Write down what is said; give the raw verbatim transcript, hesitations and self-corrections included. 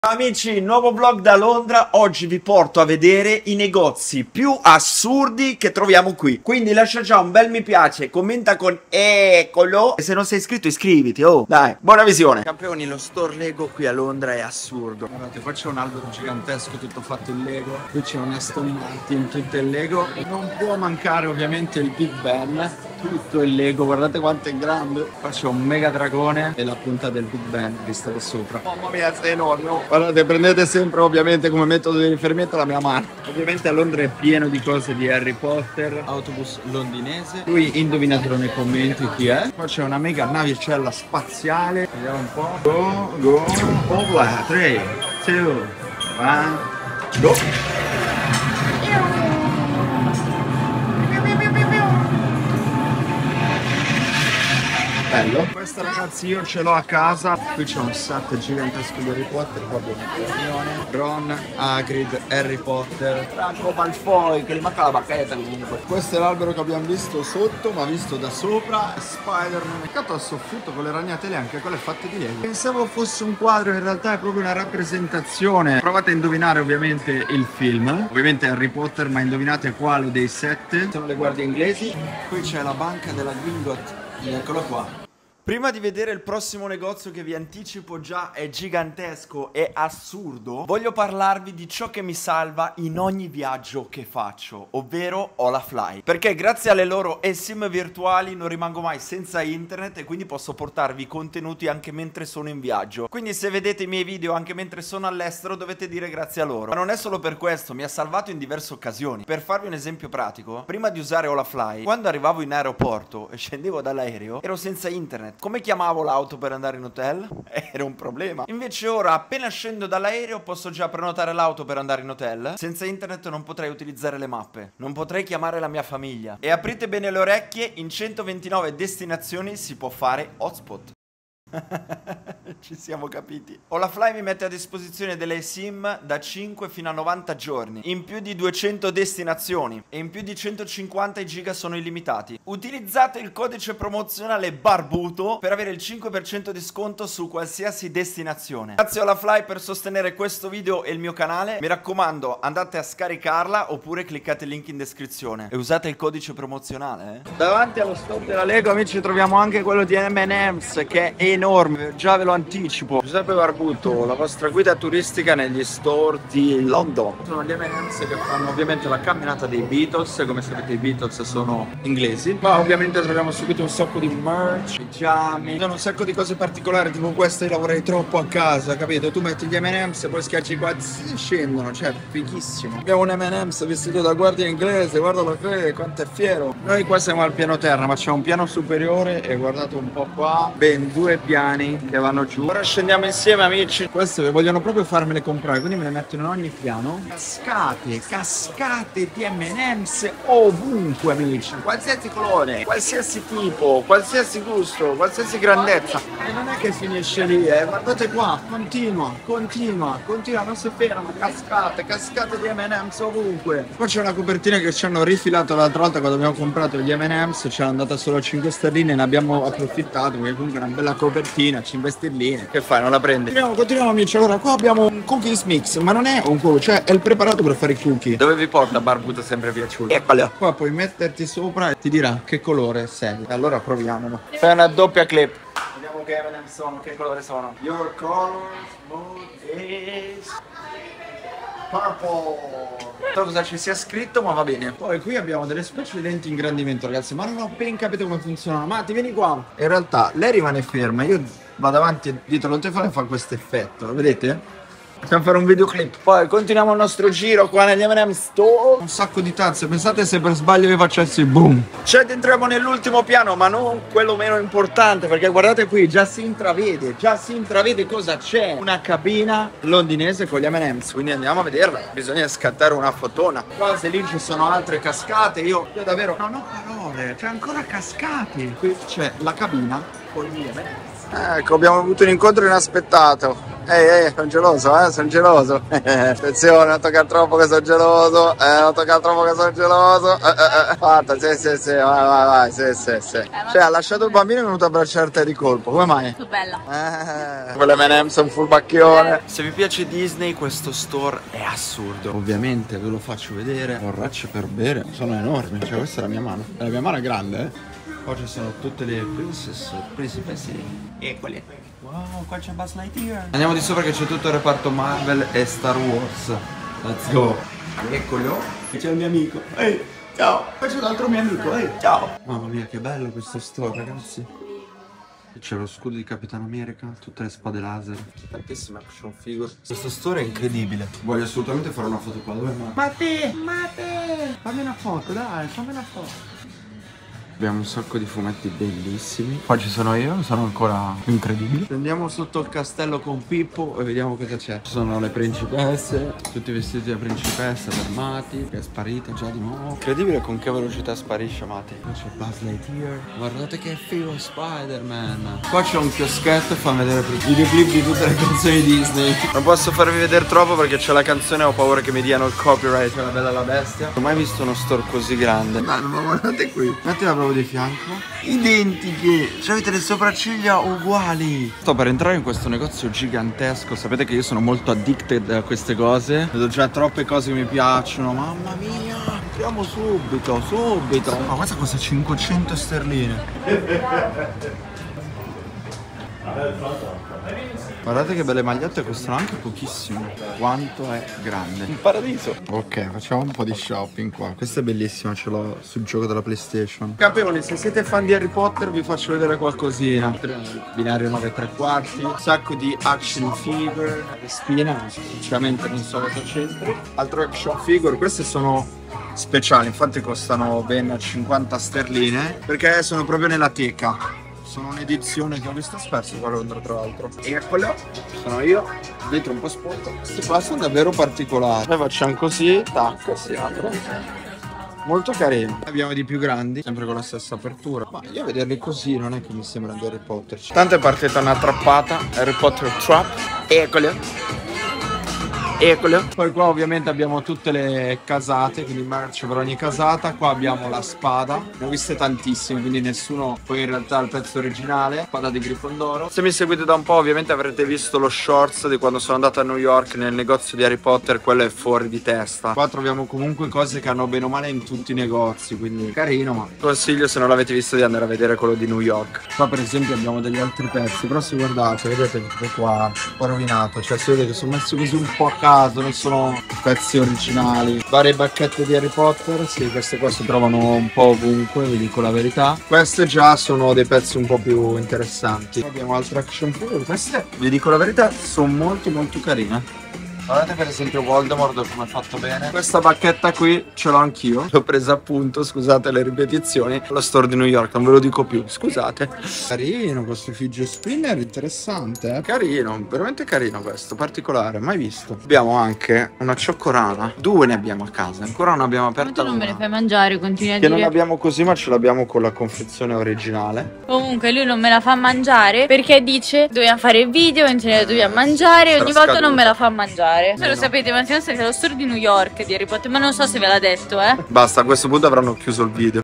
Amici, nuovo vlog da Londra. Oggi vi porto a vedere i negozi più assurdi che troviamo qui. Quindi lascia già un bel mi piace, commenta con eccolo. E se non sei iscritto iscriviti, oh dai, buona visione. Campioni, lo store Lego qui a Londra è assurdo. Guardate, qua c'è un albero gigantesco tutto fatto in Lego. Qui c'è un Aston Martin tutto in Lego. Non può mancare ovviamente il Big Ben, tutto in Lego. Guardate quanto è grande. Qua c'è un mega dragone e la punta del Big Ben vista da sopra. Mamma mia, è enorme. Guardate, prendete sempre ovviamente come metodo di riferimento la mia mano. Ovviamente a Londra è pieno di cose di Harry Potter, autobus londinese. Qui indovinatelo nei commenti chi è. Qua c'è una mega navicella spaziale. Vediamo un po'. Go, go, vola. tre, due, uno, go. Bello. Questa ragazzi io ce l'ho a casa. Qui c'è un set gigantesco di Harry Potter. Qua abbiamo Hermione, Ron, Hagrid, Harry Potter, Draco Malfoy, che gli manca la bacchetta comunque. Questo è l'albero che abbiamo visto sotto, ma visto da sopra. Spider-Man. Peccato al soffitto con le ragnatele, anche quelle fatte di Lego. Pensavo fosse un quadro, in realtà è proprio una rappresentazione. Provate a indovinare ovviamente il film. Ovviamente Harry Potter, ma indovinate quale dei sette. Sono le guardie inglesi. Qui c'è la banca della Gringotts. Eccolo qua. Prima di vedere il prossimo negozio, che vi anticipo già è gigantesco e assurdo, voglio parlarvi di ciò che mi salva in ogni viaggio che faccio, ovvero Olafly. Perché grazie alle loro eSIM virtuali non rimango mai senza internet e quindi posso portarvi contenuti anche mentre sono in viaggio. Quindi se vedete i miei video anche mentre sono all'estero dovete dire grazie a loro. Ma non è solo per questo, mi ha salvato in diverse occasioni. Per farvi un esempio pratico, prima di usare Olafly, quando arrivavo in aeroporto e scendevo dall'aereo ero senza internet. Come chiamavo l'auto per andare in hotel? Era un problema. Invece ora, appena scendo dall'aereo, posso già prenotare l'auto per andare in hotel. Senza internet non potrei utilizzare le mappe, non potrei chiamare la mia famiglia. E aprite bene le orecchie, in centoventinove destinazioni si può fare hotspot. Ci siamo capiti. Olafly mi mette a disposizione delle SIM da cinque fino a novanta giorni, in più di duecento destinazioni e in più di centocinquanta giga sono illimitati. Utilizzate il codice promozionale Barbuto per avere il cinque per cento di sconto su qualsiasi destinazione. Grazie Olafly per sostenere questo video e il mio canale. Mi raccomando, andate a scaricarla oppure cliccate il link in descrizione e usate il codice promozionale, eh. Davanti allo store della Lego, amici, troviamo anche quello di M and M's, che è enorme, già ve lo anticipo. Giuseppe Barbuto, la vostra guida turistica negli store di London. Sono gli M and M's che fanno ovviamente la camminata dei Beatles. Come sapete i Beatles sono inglesi, ma ovviamente troviamo subito un sacco di merch, pigiami, sono un sacco di cose particolari, tipo questa io lavorerei troppo a casa, capito? Tu metti gli M and M's e poi schiacci qua e scendono, cioè fighissimo. Abbiamo un M and M's vestito da guardia inglese, guardalo qui, quanto è fiero. Noi qua siamo al piano terra, ma c'è un piano superiore e guardate un po' qua, ben due piani che vanno giù. Ora scendiamo insieme, amici. Queste vogliono proprio farmele comprare, quindi me le mettono in ogni piano. Cascate, cascate di M and M's ovunque, amici. Qualsiasi colore, qualsiasi tipo, qualsiasi gusto, qualsiasi grandezza. E non è che finisce lì, eh. Guardate qua, continua, continua, continua, non si ferma. Cascate, cascate di M and M's ovunque. Qua c'è una copertina che ci hanno rifilato l'altra volta quando abbiamo comprato gli M and M's. Ci è andata solo a cinque sterline e ne abbiamo approfittato, perché comunque è una bella copertina, cinque sterline. Che fai, non la prendi? Continuiamo, continuiamo, amici. Allora qua abbiamo un cookies mix, ma non è un cookie, cioè è il preparato per fare i cookie. Dove vi porta Barbuto sempre piaciuto? Eccolo. Qua puoi metterti sopra e ti dirà che colore sei. Allora proviamolo. Fai una doppia clip. Vediamo che M and M sono, che colore sono. Your color mood is purple. Non so cosa ci sia scritto, ma va bene. Poi qui abbiamo delle specie di lenti ingrandimento, ragazzi, ma non ho ben capito come funzionano. Matti, vieni qua. In realtà lei rimane ferma, io vado avanti e dietro al telefono e fa questo effetto, lo vedete? Possiamo fare un videoclip. Poi continuiamo il nostro giro qua negli M and M Store. Un sacco di tazze, pensate se per sbaglio vi facessi boom. Ci entriamo nell'ultimo piano, ma non quello meno importante, perché guardate qui, già si intravede, già si intravede cosa c'è. Una cabina londinese con gli M and M's, quindi andiamo a vederla. Bisogna scattare una fotona. Qua se lì ci sono altre cascate, io, io davvero non ho parole, c'è ancora cascate. Qui c'è la cabina con gli M and M's. Ecco, abbiamo avuto un incontro inaspettato. Ehi, ehi, sono geloso, eh, sono geloso. Attenzione, non toccare troppo che sono geloso. Eh, non toccare troppo che sono geloso. Eh, eh, eh. Fatta, sì, sì, sì, vai, vai, vai, sì, sì, sì. Eh, cioè, ha lasciato il bambino e è venuto a abbracciare te di colpo. Come mai? Che bella. Eh, quelle M and M's sono full bacchione. Se vi piace Disney, questo store è assurdo. Ovviamente ve lo faccio vedere. Borracce per bere sono enormi. Cioè, questa è la mia mano. E la mia mano è grande, eh. Qua ci sono tutte le princess, principesse. Eccole. Wow, qua c'è Buzz Lightyear. Andiamo di sopra che c'è tutto il reparto Marvel e Star Wars. Let's go. Eccolo. E c'è il mio amico. Ehi, ciao. Qua c'è l'altro mio amico. Ehi, ciao. Mamma mia, che bello questo store, ragazzi. C'è lo scudo di Capitan America, tutte le spade laser, tantissime action figure. Questo store è incredibile. Voglio assolutamente fare una foto qua. Dove ma? Mate, Mate, fammi una foto, dai, fammi una foto. Abbiamo un sacco di fumetti bellissimi. Qua ci sono io, sono ancora incredibili. Andiamo sotto il castello con Pippo e vediamo cosa c'è. Ci sono le principesse, tutti vestiti da principessa, per Mati, che è sparita già di nuovo. Incredibile con che velocità sparisce Mati. Qua c'è Buzz Lightyear. Guardate che figo Spider-Man. Qua c'è un chioschetto e fa vedere i videoclip di tutte le canzoni Disney. Non posso farvi vedere troppo perché c'è la canzone e ho paura che mi diano il copyright. C'è la Bella e la Bestia. Non ho mai visto uno store così grande. Ma, ma guardate qui. Mettila proprio di fianco. Identiche. Cioè avete le sopracciglia uguali. Sto per entrare in questo negozio gigantesco. Sapete che io sono molto addicted a queste cose. Vedo già troppe cose che mi piacciono. Mamma mia. Entriamo subito, subito. Ma questa costa cinquecento sterline. Guardate che belle magliette, costano anche pochissimo. Quanto è grande. Un paradiso. Ok, facciamo un po' di shopping qua. Questa è bellissima, ce l'ho sul gioco della PlayStation. Campioni, se siete fan di Harry Potter vi faccio vedere qualcosina. Binario nove e tre quarti. Un sacco di action figure. Spina, sinceramente non so cosa c'entri. Altro action figure, queste sono speciali, infatti costano ben cinquanta sterline. Perché sono proprio nella teca. Sono un'edizione che ho visto spesso qua a Londra, tra l'altro. E eccolo, sono io, dentro un po' sporco. Questi qua sono davvero particolari. Noi facciamo così, tac, si apre. Molto carino. Abbiamo di più grandi, sempre con la stessa apertura. Ma io a vederli così non è che mi sembrano di Harry Potter. Tanto è partita una trappata, Harry Potter Trap. Eccolo. Eccolo. Poi qua ovviamente abbiamo tutte le casate, quindi merch per ogni casata. Qua abbiamo la spada, ne ho viste tantissime, quindi nessuno poi in realtà è il pezzo originale. Spada di Grifondoro. Se mi seguite da un po' ovviamente avrete visto lo shorts di quando sono andato a New York nel negozio di Harry Potter. Quello è fuori di testa. Qua troviamo comunque cose che hanno bene o male in tutti i negozi, quindi carino, ma consiglio, se non l'avete visto, di andare a vedere quello di New York. Qua per esempio abbiamo degli altri pezzi, però se guardate, vedete che qua un po' rovinato, cioè si vede che sono messi così un po' a caso, non sono pezzi originali. Varie bacchette di Harry Potter, sì, queste qua si trovano un po' ovunque, vi dico la verità. Queste già sono dei pezzi un po' più interessanti. Abbiamo altre action figure, queste, vi dico la verità, sono molto molto carine. Guardate per esempio Voldemort come è fatto bene. Questa bacchetta qui ce l'ho anch'io. L'ho presa appunto, scusate le ripetizioni, allo store di New York, non ve lo dico più, scusate. Carino questo fidget spinner, interessante, eh? Carino, veramente carino questo, particolare, mai visto. Abbiamo anche una cioccorana, due ne abbiamo a casa, ancora non abbiamo aperto. Ma tu non me ne fai mangiare, continui a che dire. Non abbiamo così, ma ce l'abbiamo con la confezione originale. Comunque lui non me la fa mangiare perché dice dobbiamo fare il video, mentre dobbiamo mangiare, ogni volta non me la fa mangiare. Se lo sapete, Mattino è allo store di New York di Harry Potter, ma non so se ve l'ha detto, eh. Basta, a questo punto avranno chiuso il video.